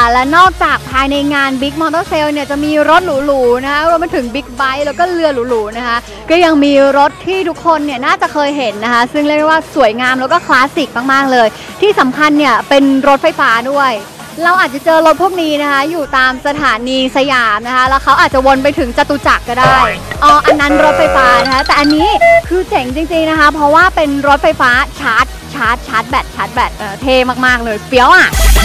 และนอกจากภายในงาน Big Motor Sale เนี่ยจะมีรถหรูๆนะคะรวมไปถึง Big Bike แล้วก็เรือหรูๆนะคะก็ยังมีรถที่ทุกคนเนี่ยน่าจะเคยเห็นนะคะซึ่งเรียกว่าสวยงามแล้วก็คลาสสิกมากๆเลยที่สำคัญเนี่ยเป็นรถไฟฟ้าด้วยเราอาจจะเจอรถพวกนี้นะคะอยู่ตามสถานีสยามนะคะแล้วเขาอาจจะวนไปถึงจตุจักรก็ได้อันนั้นรถไฟฟ้านะคะแต่อันนี้คือเจ๋งจริงๆนะคะเพราะว่าเป็นรถไฟฟ้าชาร์จแบตเท่มากๆเลยเฟี้ยวอ่ะ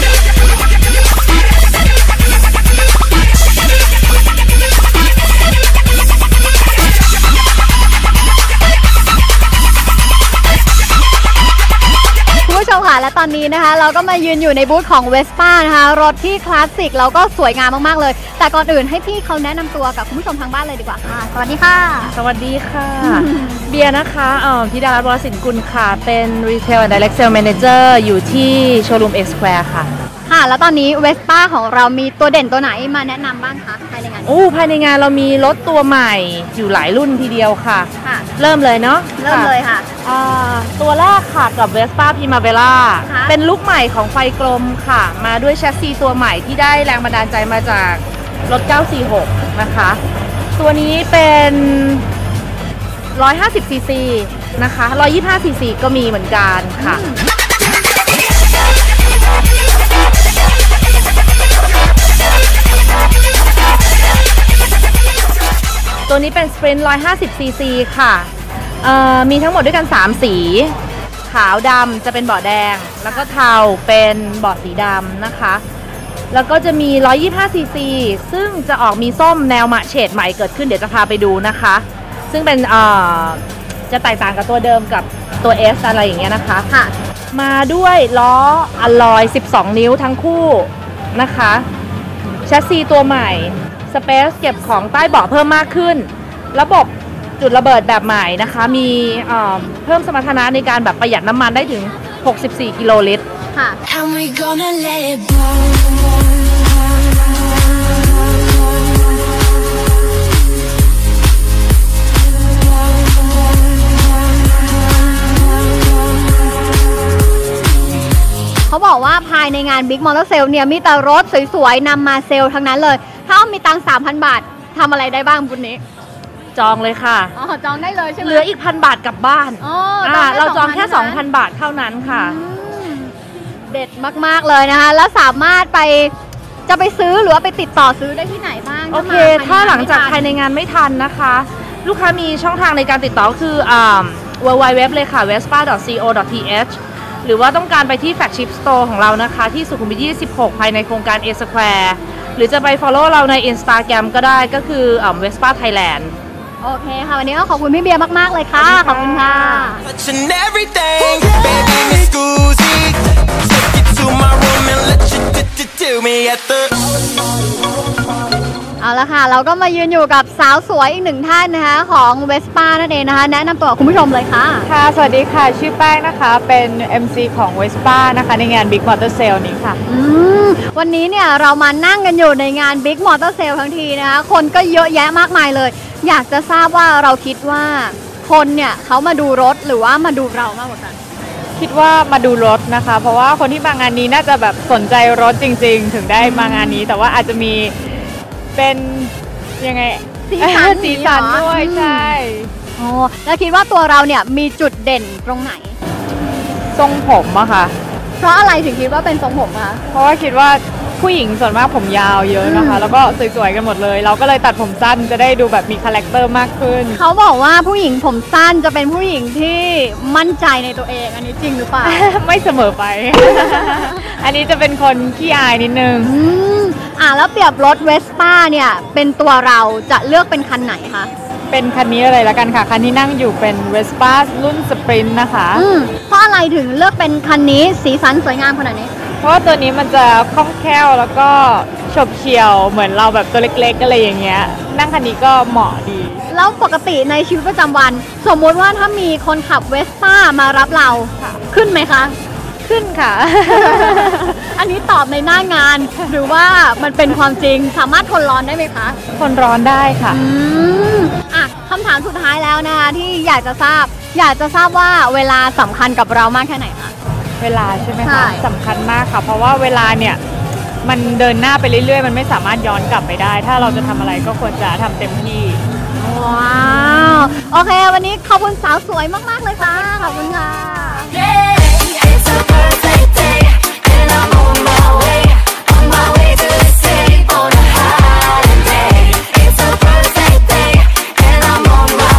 คุณผู้ชมค่ะและตอนนี้นะคะเราก็มายืนอยู่ในบูธของ Vespa นะคะรถที่คลาสสิกแล้วก็สวยงามมากๆเลยแต่ก่อนอื่นให้พี่เขาแนะนำตัวกับคุณผู้ชมทางบ้านเลยดีกว่าค่ะสวัสดีค่ะสวัสดีค่ะเบียร์นะคะธิดารัตน์ วรสินกุลค่ะเป็น Retail and Direct Sales Manager อยู่ที่โชว์รูม X Square ค่ะค่ะแล้วตอนนี้ Vespa ของเรามีตัวเด่นตัวไหนมาแนะนำบ้างคะภายในงานภายในงานเรามีรถตัวใหม่อยู่หลายรุ่นทีเดียวค่ะเริ่มเลยเนาะเริ่มเลยค่ะตัวแรกค่ะกับ Vespa Primavera เป็นลุคใหม่ของไฟกลมค่ะมาด้วยแชสซีตัวใหม่ที่ได้แรงบันดาลใจมาจากรถ 946 นะคะตัวนี้เป็น150 ซีซีนะคะ125 ซีซีก็มีเหมือนกันค่ะตัวนี้เป็น Sprint 150 ซีซีค่ะมีทั้งหมดด้วยกัน 3 สีขาวดำจะเป็นเบาะแดงแล้วก็เทาเป็นเบาะสีดำนะคะแล้วก็จะมี125 ซีซีซึ่งจะออกมีส้มแนวมะเฉดใหม่เกิดขึ้นเดี๋ยวจะพาไปดูนะคะซึ่งเป็นจะแตกต่างกับตัวเดิมกับตัว S อะไรอย่างเงี้ยนะคะมาด้วยล้ออลลอย12 นิ้วทั้งคู่นะคะแชสซีตัวใหม่สเปซเก็บของใต้เบาะเพิ่มมากขึ้นระบบจุดระเบิดแบบใหม่นะคะมีเพิ่มสมรรถนะในการแบบประหยัดน้ำมันได้ถึง64 กิโลลิตรค่ะเขาบอกว่าภายในงาน Big Motor Sale เนี่ยมีแต่รถสวยๆนำมาเซลล์ทั้งนั้นเลยถ้ามีตังค์ 3,000 บาททำอะไรได้บ้างบุญนี้จองเลยค่ะจองได้เลยใช่ไหมเหลืออีก1,000 บาทกลับบ้านเราจองแค่ 2,000 บาทเท่านั้นค่ะเด็ดมากๆเลยนะคะแล้วสามารถจะไปซื้อหรือว่าไปติดต่อซื้อได้ที่ไหนบ้างโอเคถ้าหลังจากภายในงานไม่ทันนะคะลูกค้ามีช่องทางในการติดต่อคือwww เลยค่ะ vespa.co.th หรือว่าต้องการไปที่ Flagship Store ของเรานะคะที่สุขุมวิท 26 ภายในโครงการ A Square หรือจะไป follow เราใน Instagram ก็ได้ก็คือVespa Thailand โอเคค่ะวันนี้ก็ขอบคุณพี่เบียร์มากๆเลยค่ะขอบคุณค่ะเอาละค่ะเราก็มายืนอยู่กับสาวสวยอีกหนึ่งท่านนะคะของ Vespa นั่นเองนะคะแนะนำตัวคุณผู้ชมเลยค่ะค่ะสวัสดีค่ะชื่อแป้งนะคะเป็น MC ของ Vespa นะคะในงาน Big Motor Sale นี้ค่ะวันนี้เนี่ยเรามานั่งกันอยู่ในงาน Big Motor Sale ทั้งทีนะคะคนก็เยอะแยะมากมายเลยอยากจะทราบว่าเราคิดว่าคนเนี่ยเขามาดูรถหรือว่ามาดูเรามากกว่ากันคิดว่ามาดูรถนะคะเพราะว่าคนที่มางานนี้น่าจะแบบสนใจรถจริงๆถึงได้มางานนี้แต่ว่าอาจจะมีเป็นยังไงสีสันด้วยใช่แล้วคิดว่าตัวเราเนี่ยมีจุดเด่นตรงไหนทรงผมอะค่ะเพราะอะไรถึงคิดว่าเป็นทรงผมคะเพราะว่าคิดว่าผู้หญิงส่วนมากผมยาวเยอะนะคะแล้วก็สวยๆกันหมดเลยเราก็เลยตัดผมสั้นจะได้ดูแบบมีคาแรคเตอร์มากขึ้นเขาบอกว่าผู้หญิงผมสั้นจะเป็นผู้หญิงที่มั่นใจในตัวเองอันนี้จริงหรือเปล่าไม่เสมอไป อันนี้จะเป็นคนขี้อายนิดนึงแล้วเปรียบรถ Vespa เนี่ยเป็นตัวเราจะเลือกเป็นคันไหนคะเป็นคันนี้เลยละกันค่ะคันที่นั่งอยู่เป็น Vespa รุ่น Sprint นะคะเพราะอะไรถึงเลือกเป็นคันนี้สีสันสวยงามขนาดนี้เพราะว่าตัวนี้มันจะคล่องแคล่วแล้วก็ฉบเฉี่ยวเหมือนเราแบบตัวเล็กๆอะไรอย่างเงี้ยนั่งคันนี้ก็เหมาะดีแล้วปกติในชีวิตประจำวันสมมติว่าถ้ามีคนขับ Vespa มารับเราขึ้นไหมคะขึ้นค่ะอันนี้ตอบในหน้างานหรือว่ามันเป็นความจริงสามารถทนร้อนได้ไหมคะทนร้อนได้ค่ะคำถามสุดท้ายแล้วนะคะที่อยากจะทราบว่าเวลาสำคัญกับเรามากแค่ไหนคะเวลาใช่ไหมคะสำคัญมากค่ะเพราะว่าเวลาเนี่ยมันเดินหน้าไปเรื่อยๆมันไม่สามารถย้อนกลับไปได้ ถ้าเราจะทำอะไรก็ควรจะทำเต็มที่ว้าว โอเค วันนี้ขอบคุณสาวสวยมาก ๆ เลยค่ะ ขอบคุณค่ะ It's a perfect day, and I'm on my way to escape on a holiday. It's a perfect day, and I'm on my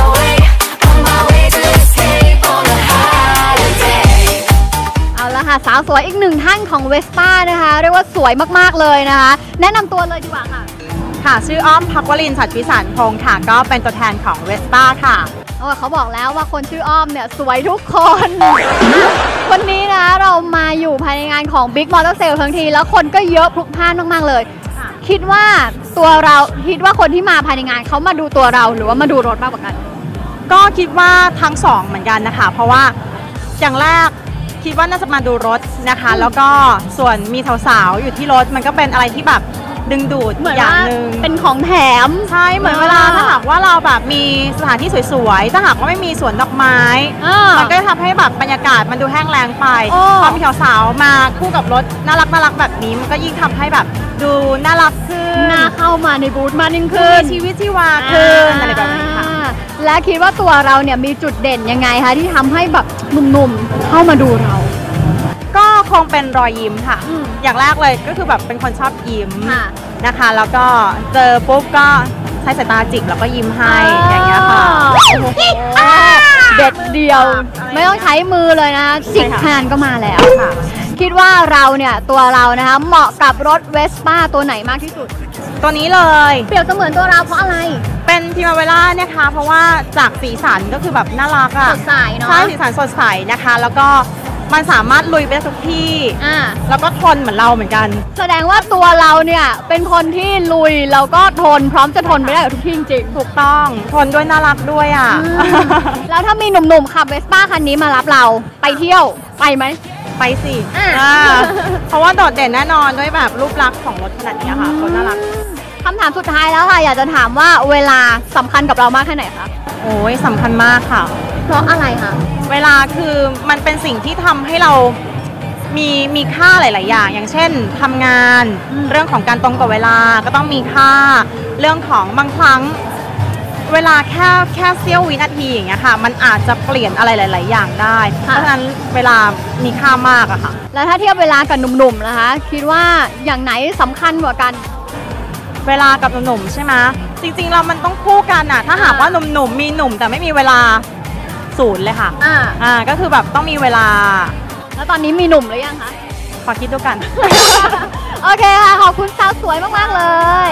way to escape on a holiday. เอาละค่ะ สาวสวยอีกหนึ่งท่านของเวสป้านะคะ เรียกว่าสวยมาก ๆ เลยนะคะ แนะนำตัวเลยดีกว่าค่ะค่ะชื่ออ้อมภักวลินทร์ ฉัตรพิสารพงศ์ค่ะก็เป็นตัวแทนของเวสป้าค่ะเขาบอกแล้วว่าคนชื่ออ้อมเนี่ยสวยทุกคน วันนี้นะเรามาอยู่ภายในงานของ Big Motor Sale ทั้งทีแล้วคนก็เยอะพลุกพล่านมากๆเลย คิดว่าคนที่มาภายในงานเขามาดูตัวเราหรือว่ามาดูรถมากกว่ากันก็คิดว่าทั้งสองเหมือนกันนะคะเพราะว่าอย่างแรกคิดว่าน่าจะมาดูรถนะคะแล้วก็ส่วนมีสาวๆอยู่ที่รถมันก็เป็นอะไรที่แบบดึงดูดอย่างหนึ่งเป็นของแถมใช่เหมือนเวลาถ้าหากว่าเราแบบมีสถานที่สวยๆถ้าหากว่าไม่มีสวนดอกไม้มันก็จะทำให้แบบบรรยากาศมันดูแห้งแล้งไปพอมีสาวๆมาคู่กับรถน่ารักแบบนี้มันก็ยิ่งทำให้แบบดูน่ารักขึ้นน่าเข้ามาในบูธมากยิ่งขึ้นชีวิตชีวาขึ้นอะไรแบบนี้ค่ะและคิดว่าตัวเราเนี่ยมีจุดเด่นยังไงคะที่ทำให้แบบหนุ่มๆเข้ามาดูเราก็คงเป็นรอยยิ้มค่ะอย่างแรกเลยก็คือแบบเป็นคนชอบยิ้มนะคะแล้วก็เจอปุ๊บก็ใช้สายตาจิกแล้วก็ยิ้มให้อย่างเงี้ยค่ะเด็ดเดียวไม่ต้องใช้มือเลยนะจิกแทนก็มาแล้วค่ะคิดว่าเราเนี่ยตัวเรานะคะเหมาะกับรถเวสป้าตัวไหนมากที่สุดตัวนี้เลยเปรียบเสมือนตัวเราเพราะอะไรเป็นพิมาเวล่าเนี่ยค่ะเพราะว่าจากสีสันก็คือแบบน่ารักอะสดใสเนาะใช่สีสันสดใสนะคะแล้วก็มันสามารถลุยไปได้ทุกที่แล้วก็ทนเหมือนเราเหมือนกันแสดงว่าตัวเราเนี่ยเป็นคนที่ลุยแล้วก็ทนพร้อมจะทนไปได้กับทุกที่จริงถูกต้องทนด้วยน่ารักด้วยอ่ะแล้วถ้ามีหนุ่มๆขับเวสป้าคันนี้มารับเราไปเที่ยวไปไหมไปสิเพราะว่าโดดเด่นแน่นอนด้วยแบบรูปลักษณ์ของรถขนาดนี้ค่ะคนน่ารักคำถามสุดท้ายแล้วค่ะอยากจะถามว่าเวลาสำคัญกับเรามากแค่ไหนคะโอ้ยสำคัญมากค่ะเพราะอะไรคะเวลาคือมันเป็นสิ่งที่ทำให้เรามีค่าหลายๆอย่างอย่างเช่นทำงานเรื่องของการตรงต่อเวลาก็ต้องมีค่าเรื่องของบางครั้งเวลาแค่เสี้ยววินาทีอย่างเงี้ยค่ะมันอาจจะเปลี่ยนอะไรหลายๆอย่างได้เพราะฉะนั้นเวลามีค่ามากอะค่ะแล้วถ้าเทียบเวลากับหนุ่มๆนะคะคิดว่าอย่างไหนสำคัญกว่ากันเวลากับหนุ่มๆใช่ไหมจริงๆเรามันต้องคู่กันอะถ้าหากว่าหนุ่มๆมีหนุ่มแต่ไม่มีเวลาศูนย์เลยค่ะก็คือแบบต้องมีเวลาแล้วตอนนี้มีหนุ่มหรือยังคะขอคิดดูกันโอเคค่ะขอบคุณสาวสวยมากๆเลย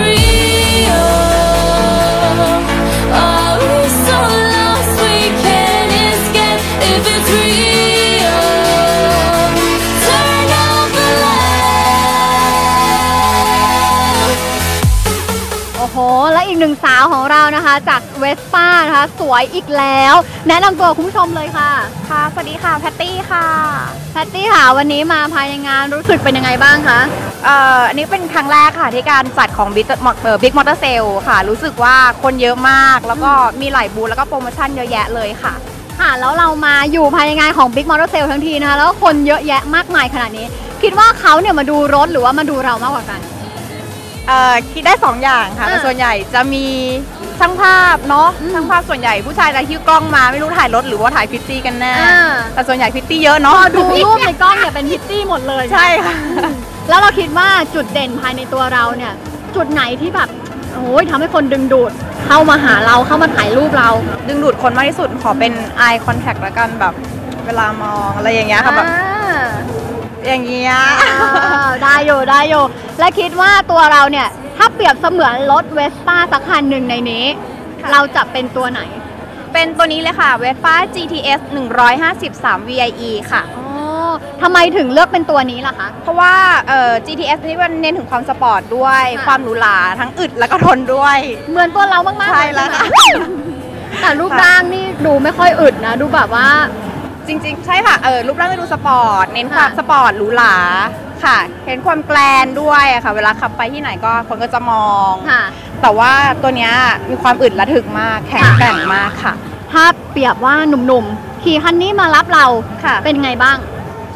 และอีกหนึ่งสาวของเรานะคะจากเวสป้านะคะสวยอีกแล้วแนะนำตัวคุณผู้ชมเลยค่ะค่ะสวัสดีค่ะแพตตี้ค่ะแพตตี้ค่ะวันนี้มาภายในงานรู้สึกเป็นยังไงบ้างคะอันนี้เป็นครั้งแรกค่ะที่การจัดของ Big Motor Sale ค่ะรู้สึกว่าคนเยอะมากแล้วก็มีหลายบูธแล้วก็โปรโมชั่นเยอะแยะเลยค่ะค่ะแล้วเรามาอยู่ภายในงานของ Big Motor Sale ทั้งทีนะคะแล้วคนเยอะแยะมากมายขนาดนี้คิดว่าเขาเนี่ยมาดูรถหรือว่ามาดูเรามากกว่ากันคิดได้2อย่างค่ะแต่ส่วนใหญ่จะมีช่างภาพเนาะช่างภาพส่วนใหญ่ผู้ชายจะหิ้วกล้องมาไม่รู้ถ่ายรถหรือว่าถ่ายพิตตี้กันแน่แต่ส่วนใหญ่พิตตี้เยอะเนาะดูรูปในกล้องเนี่ยเป็นพิตตี้หมดเลยใช่ค่ะแล้วเราคิดว่าจุดเด่นภายในตัวเราเนี่ยจุดไหนที่แบบโอ้ยทำให้คนดึงดูดเข้ามาหาเราเข้ามาถ่ายรูปเราดึงดูดคนมากที่สุดขอเป็น eye contact แล้วกันแบบเวลามองอะไรอย่างเงี้ยค่ะแบบอย่างเงี้ยได้อยู่และคิดว่าตัวเราเนี่ยถ้าเปรียบเสมือนรถเวสป้าสักคันหนึ่งในนี้เราจะเป็นตัวไหนเป็นตัวนี้เลยค่ะเวสป้า GTS 153 VIE ค่ะทำไมถึงเลือกเป็นตัวนี้ล่ะคะเพราะว่าGTS นี่มันเน้นถึงความสปอร์ตด้วยความหรูหราทั้งอึดแล้วก็ทนด้วยเหมือนตัวเรามากๆใช่แล้วค่ะแต่รูปร่างนี่ดูไม่ค่อยอึดนะดูแบบว่าจริงๆใช่ค่ะรูปร่างจะดูสปอร์ตเน้นความสปอร์ตหรูหราค่ะเห็นความแกลนด้วยค่ะเวลาขับไปที่ไหนก็คนก็จะมองแต่ว่าตัวนี้มีความอึดระทึกมากแข็งแกร่งมากค่ะถ้าเปรียบว่าหนุ่มๆขี่คันนี้มารับเราเป็นไงบ้างช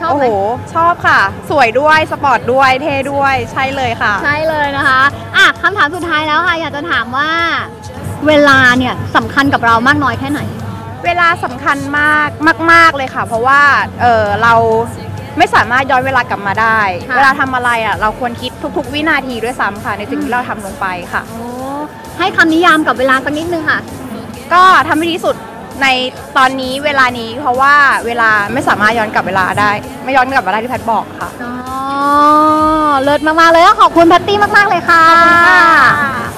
ชอบโอ้ไหโหมชอบค่ะ สวยด้วยสปอร์ตด้วยเท่ด้วยใช่เลยค่ะใช่เลยนะคะอ่ะคำถามสุดท้ายแล้วค่ะอยากจะถามว่า เวลาเนี่ยสำคัญกับเรามากน้อยแค่ไหนเวลาสำคัญมากเลยค่ะ เพราะว่าเราไม่สามารถย้อนเวลากลับมาได้ค่ะเวลาทำอะไรอ่ะเราควรคิดทุกๆวินาทีด้วยซ้ำค่ะในสิ่งที่เราทำลงไปค่ะโอ้ให้คำนิยามกับเวลาสักนิดนึงค่ะก็ทำให้ดีที่สุดในตอนนี้เวลานี้เพราะว่าเวลาไม่สามารถย้อนกลับเวลาได้ ไม่ย้อนกลับมาได้ที่แพทย์บอกค่ะอ๋อ เลิศมากๆเลยขอบคุณแพตตี้มากๆเลยค่ะ